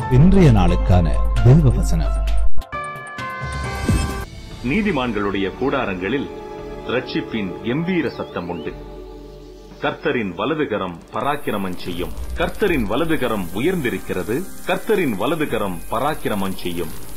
இன்றைய நாளுக்கான தேவ வசனம். நீதிமான்களுடைய கூடாரங்களில் ரட்சிப்பின் கம்பீர சத்தம் உண்டு. கர்த்தரின் வலதுகரம் பராக்கிரமம் செய்யும். கர்த்தரின் வலதுகரம் உயர்ந்திருக்கிறது. கர்த்தரின் வலதுகரம் பராக்கிரமம் செய்யும்.